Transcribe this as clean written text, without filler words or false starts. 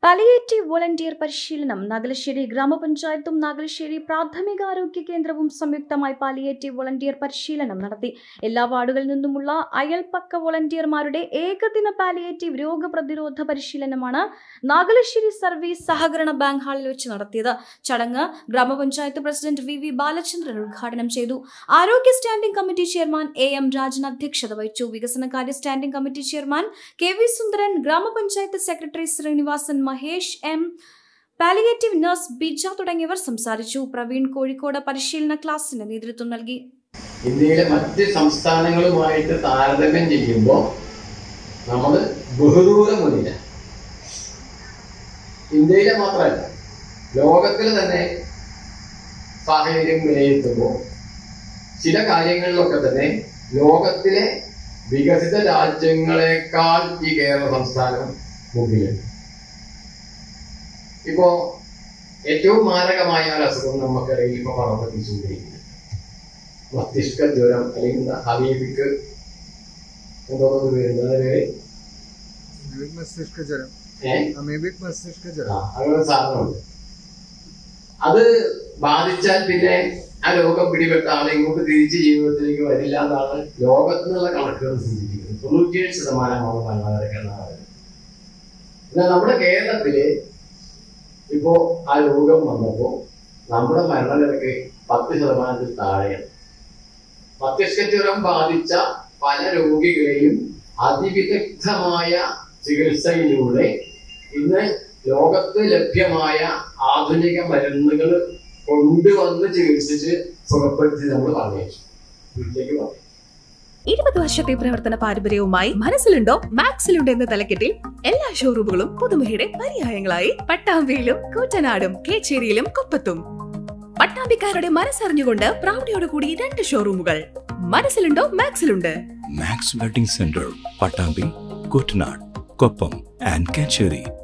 Palliative volunteer പരിശീലനം നാഗലശ്ശേരി ഗ്രാമപഞ്ചായത്തും നാഗലശ്ശേരി പ്രാഥമികാരോഗ്യ കേന്ദ്രവും സംയുക്തമായി പാലിയേറ്റീവ് വോളണ്ടിയർ പരിശീലനം നടത്തി. എല്ലാ വാർഡുകളിൽ നിന്നുമുള്ള അയൽപക്ക വോളണ്ടിയർമാരുടെ ഏകദിന പാലിയേറ്റീവ് രോഗപ്രതിരോധ പരിശീലനമാണ് നാഗലശ്ശേരി സർവീസ് സഹകരണ ബാങ്ക് ഹാളിൽ വെച്ച് നടത്തിയത്. ചടങ്ങ് ഗ്രാമപഞ്ചായത്ത് പ്രസിഡന്റ് വി ബാലചന്ദ്രൻ ഉദ്ഘാടനം ചെയ്തു. ആരോഗ്യ standing committee chairman M Rajan അധ്യക്ഷത വഹിച്ചു. വികസനകാര്യ standing committee chairman K Sundaran, ഗ്രാമപഞ്ചായത്ത് secretary Srinivasan, Mahesh M, palliative nurse Bija തുടങ്ങിയവർ സംസാരിച്ചു. പ്രവീൺ കോഴിക്കോട് പരിശീലന ക്ലാസിന് നേതൃത്വം നൽകി. ഇന്ത്യയിലെ മറ്റ് സംസ്ഥാനങ്ങളുമായിട്ട് താരതമ്യം ചെയ്യുമ്പോൾ നമ്മൾ ബഹുദൂരം മുന്നില്ല. ഇന്ത്യയിലെ മാത്രമല്ല, ലോകത്തിൽ തന്നെ സാഹചര്യം വിലയിരുത്തുമ്പോൾ ചില കാര്യങ്ങളിലൊക്കെ തന്നെ ലോകത്തിലെ വികസിത രാജ്യങ്ങളെക്കാൾ ഈ കേരള സംസ്ഥാനം മുന്നിലുണ്ട്. ഇപ്പോ ഏറ്റവും മാരകമായ ഒരു അസുഖം നമുക്കറിയാം. ഇപ്പൊ പറമ്പെത്തിച്ചുകൊണ്ടിരിക്കുന്നത് മസ്തിഷ്ക ജ്വരം, അല്ലെങ്കിൽ ഹബീബിക്ക് എന്തോന്നു പേര് അങ്ങനെ സാധനമുണ്ട്. അത് ബാധിച്ചാൽ പിന്നെ ആ രോഗം പിടിപെട്ട ആളെ ഇങ്ങോട്ട് തിരിച്ച് ജീവിതത്തിലേക്ക് വരില്ല എന്നാണ് ലോകത്തു നിന്നുള്ള കണക്കുകൾ സൂചിപ്പിക്കുന്നത്. 97% മരണനിരക്കെന്നാണ്. എന്നാൽ നമ്മുടെ കേരളത്തില് ഇപ്പോ ആ രോഗം വന്നപ്പോ നമ്മുടെ മരണനിരക്ക് 10% താഴെയാണ്. മസ്തിഷ്കജ്വരം ബാധിച്ച പല രോഗികളെയും അതിവിദഗ്ധമായ ചികിത്സയിലൂടെ ഇന്ന് ലോകത്ത് ലഭ്യമായ ആധുനിക മരുന്നുകൾ കൊണ്ടുവന്ന് ചികിത്സിച്ച് സുഖപ്പെടുത്തി നമ്മൾ പറഞ്ഞു വീട്ടിലേക്ക് പറഞ്ഞു. 20 വർഷത്തെ പ്രവർത്തന പാരമ്പര്യവുമായി മനസ്സിലുണ്ടോ മാക്സിലുണ്ടോ എന്ന തലക്കെട്ടിൽ എല്ലാ ഷോറൂമുകളും പുതുമയുടെ പര്യായങ്ങളായി പട്ടാമ്പിയിലും കൂറ്റനാടും കേച്ചേരിയിലും കൊപ്പത്തും. പട്ടാമ്പിക്കാരുടെ മനസ്സറിഞ്ഞുകൊണ്ട് പ്രൗഢിയോടുകൂടി 2 ഷോറൂമുകൾ. മനസ്സിലുണ്ടോ മാക്സിലുണ്ട്. Max wedding centre, Pattambi, Koottanad, Koppam and Kecheri.